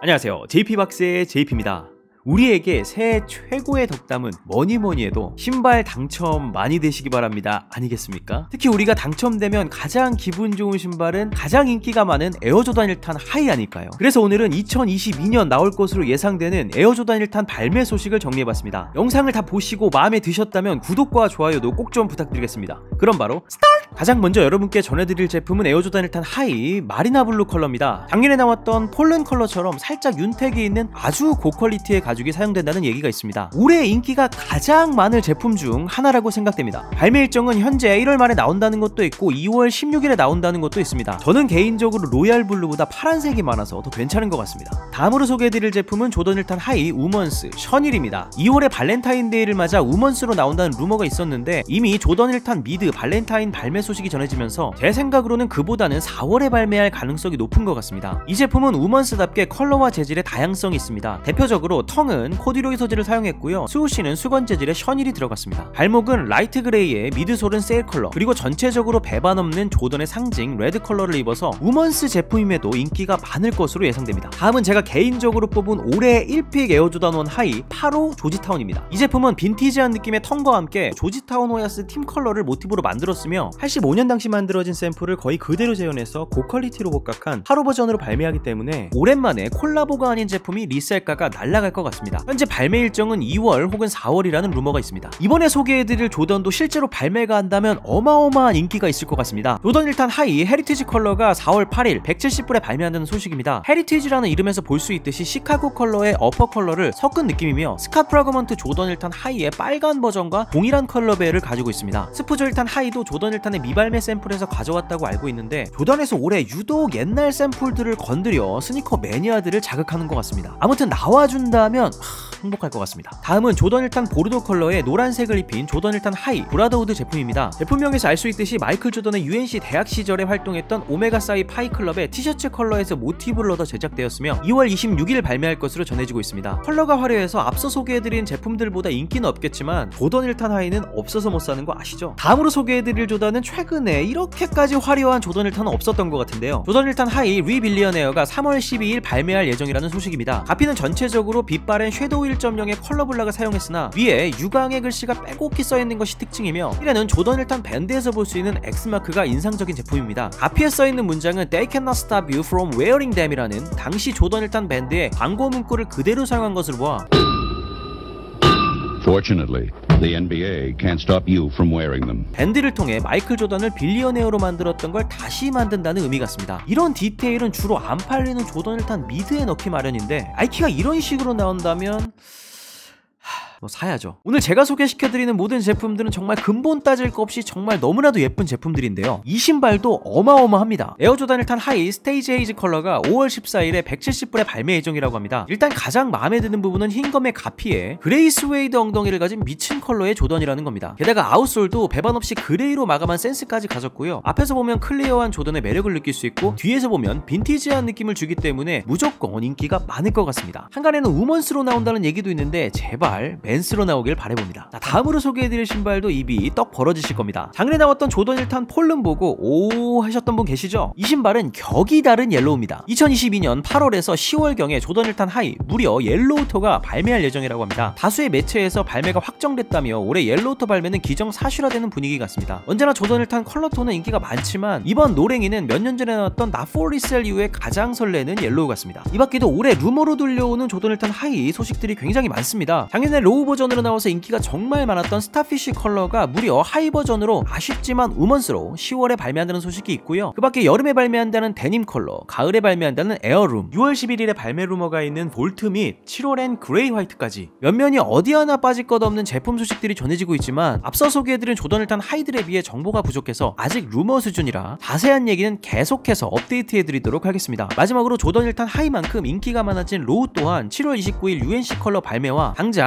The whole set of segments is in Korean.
안녕하세요, JP박스의 JP입니다. 우리에게 새해 최고의 덕담은 뭐니뭐니 해도 신발 당첨 많이 되시기 바랍니다. 아니겠습니까? 특히 우리가 당첨되면 가장 기분 좋은 신발은 가장 인기가 많은 에어조단 1탄 하이 아닐까요? 그래서 오늘은 2022년 나올 것으로 예상되는 에어조단 1탄 발매 소식을 정리해봤습니다. 영상을 다 보시고 마음에 드셨다면 구독과 좋아요도 꼭 좀 부탁드리겠습니다. 그럼 바로 스타트! 가장 먼저 여러분께 전해드릴 제품은 에어조단 1탄 하이 마리나 블루 컬러입니다. 작년에 나왔던 폴른 컬러처럼 살짝 윤택이 있는 아주 고퀄리티의 가죽이 사용된다는 얘기가 있습니다. 올해 인기가 가장 많을 제품 중 하나라고 생각됩니다. 발매 일정은 현재 1월 말에 나온다는 것도 있고 2월 16일에 나온다는 것도 있습니다. 저는 개인적으로 로얄 블루보다 파란색이 많아서 더 괜찮은 것 같습니다. 다음으로 소개해드릴 제품은 조던 1탄 하이 우먼스 셔닐입니다. 2월에 발렌타인데이를 맞아 우먼스로 나온다는 루머가 있었는데 이미 조던 1탄 미드 발렌타인 발매 소식이 전해지면서 제 생각으로는 그보다는 4월에 발매할 가능성이 높은 것 같습니다. 이 제품은 우먼스답게 컬러와 재질의 다양성이 있습니다. 대표적으로 텅은 코듀로이 소재를 사용했고요. 수호씨는 수건 재질의 셔닐이 들어갔습니다. 발목은 라이트 그레이에 미드솔은 세일 컬러, 그리고 전체적으로 배반 없는 조던의 상징 레드 컬러를 입어서 우먼스 제품임에도 인기가 많을 것으로 예상됩니다. 다음은 제가 개인적으로 뽑은 올해의 1픽 에어조단 1 하이 8호 조지타운입니다. 이 제품은 빈티지한 느낌의 텅과 함께 조지타운 호야스 팀 컬러를 모티브로 만들었으며 85년 당시 만들어진 샘플을 거의 그대로 재현해서 고퀄리티로 복각한 8호 버전으로 발매하기 때문에 오랜만에 콜라보가 아닌 제품이 리셀가가 날아갈 것 같습니다. 현재 발매 일정은 2월 혹은 4월이라는 루머가 있습니다. 이번에 소개해드릴 조던도 실제로 발매가 한다면 어마어마한 인기가 있을 것 같습니다. 조던 1탄 하이 헤리티지 컬러가 4월 8일 170불에 발매한다는 소식입니다. 헤리티지라는 이름에서 볼 수 있듯이 시카고 컬러의 어퍼 컬러를 섞은 느낌이며 스캇 프라그먼트 조던 1탄 하이의 빨간 버전과 동일한 컬러 베일을 가지고 있습니다. 스푸조 1탄 하이도 조던 1탄의 미발매 샘플에서 가져왔다고 알고 있는데 조던에서 올해 유독 옛날 샘플들을 건드려 스니커 매니아들을 자극하는 것 같습니다. 아무튼 나와준다면 행복할 것 같습니다. 다음은 조던 1탄 보르도 컬러에 노란색을 입힌 조던 1탄 하이 브라더우드 제품입니다. 제품명에서 알 수 있듯이 마이클 조던의 UNC 대학 시절에 활동했던 오메가 사이 파이 클럽의 티셔츠 컬러에서 모티브를 얻어 제작되었으며 2월 26일 발매할 것으로 전해지고 있습니다. 컬러가 화려해서 앞서 소개해드린 제품들보다 인기는 없겠지만 조던 1탄 하이는 없어서 못 사는 거 아시죠? 다음으로 소개해드릴 조던은 최근에 이렇게까지 화려한 조던 1탄은 없었던 것 같은데요. 조던 1탄 하이 리빌리언에어가 3월 12일 발매할 예정이라는 소식입니다. 가피는 전체적으로 빛바랜 섀도우 1.0의 컬러 블락을 사용했으나 위에 유광의 글씨가 빼곡히 써있는 것이 특징이며 1에는 조던 1탄 밴드에서 볼 수 있는 X마크가 인상적인 제품입니다. 가피에 써있는 문장은 They cannot stop you from wearing them 이라는 당시 조던 1탄 밴드의 광고 문구를 그대로 사용한 것을 보아 Fortunately, the NBA can't stop you from wearing them. 밴드를 통해 마이클 조던을 빌리어네어로 만들었던 걸 다시 만든다는 의미 같습니다. 이런 디테일은 주로 안 팔리는 조던 1탄 미드에 넣기 마련인데 나이키가 이런 식으로 나온다면 사야죠. 오늘 제가 소개시켜드리는 모든 제품들은 정말 근본 따질 거 없이 정말 너무나도 예쁜 제품들인데요. 이 신발도 어마어마합니다. 에어조단 1탄 하이 스테이지 헤이즈 컬러가 5월 14일에 170불에 발매 예정이라고 합니다. 일단 가장 마음에 드는 부분은 흰검의 가피에 그레이 스웨이드 엉덩이를 가진 미친 컬러의 조던이라는 겁니다. 게다가 아웃솔도 배반 없이 그레이로 마감한 센스까지 가졌고요. 앞에서 보면 클리어한 조던의 매력을 느낄 수 있고 뒤에서 보면 빈티지한 느낌을 주기 때문에 무조건 인기가 많을 것 같습니다. 한간에는 우먼스로 나온다는 얘기도 있는데 제발 맨스로 나오길 바라봅니다. 자, 다음으로 소개해드릴 신발도 입이 떡 벌어지실 겁니다. 작년에 나왔던 조던 1탄 폴른 보고 오 하셨던 분 계시죠? 이 신발은 격이 다른 옐로우입니다. 2022년 8월에서 10월경에 조던 1탄 하이 무려 옐로우토가 발매할 예정이라고 합니다. 다수의 매체에서 발매가 확정됐다며 올해 옐로우토 발매는 기정사실화되는 분위기 같습니다. 언제나 조던 1탄 컬러톤은 인기가 많지만 이번 노랭이는 몇 년 전에 나왔던 나포리셀 이후에 가장 설레는 옐로우 같습니다. 이 밖에도 올해 루머로 들려오는 조던 1탄 하이 소식들이 굉장히 많습니다. 작년에 로우 버전으로 나와서 인기가 정말 많았던 스타피쉬 컬러가 무려 하이 버전으로 아쉽지만 우먼스로 10월에 발매한다는 소식이 있고요. 그 밖에 여름에 발매한다는 데님 컬러, 가을에 발매한다는 에어룸, 6월 11일에 발매 루머가 있는 볼트 및 7월엔 그레이 화이트까지 몇면이 어디 하나 빠질 것 없는 제품 소식들이 전해지고 있지만 앞서 소개해드린 조던 1탄 하이들에 비해 정보가 부족해서 아직 루머 수준이라 자세한 얘기는 계속해서 업데이트해드리도록 하겠습니다. 마지막으로 조던 1탄 하이만큼 인기가 많아진 로우 또한 7월 29일 UNC 컬러 발매와 당장 1월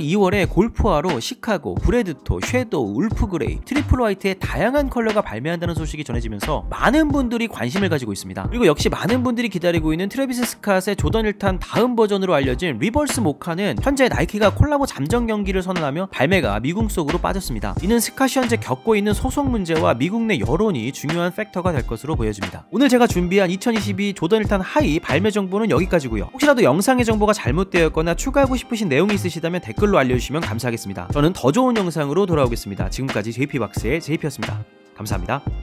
2월에 골프화로 시카고, 브레드토, 섀도우, 울프 그레이, 트리플 화이트의 다양한 컬러가 발매한다는 소식이 전해지면서 많은 분들이 관심을 가지고 있습니다. 그리고 역시 많은 분들이 기다리고 있는 트래비스 스캇의 조던 1탄 다음 버전으로 알려진 리버스 모카는 현재 나이키가 콜라보 잠정 경기를 선언하며 발매가 미국 속으로 빠졌습니다. 이는 스캇이 현재 겪고 있는 소송 문제와 미국 내 여론이 중요한 팩터가 될 것으로 보여집니다. 오늘 제가 준비한 2022 조던 1탄 하이 발매 정보는 여기까지고요. 혹시라도 영상의 정보가 잘못되었거나 추가하고 싶으신 내용이 있으시다면 댓글로 알려주시면 감사하겠습니다. 저는 더 좋은 영상으로 돌아오겠습니다. 지금까지 JP박스의 JP였습니다. 감사합니다.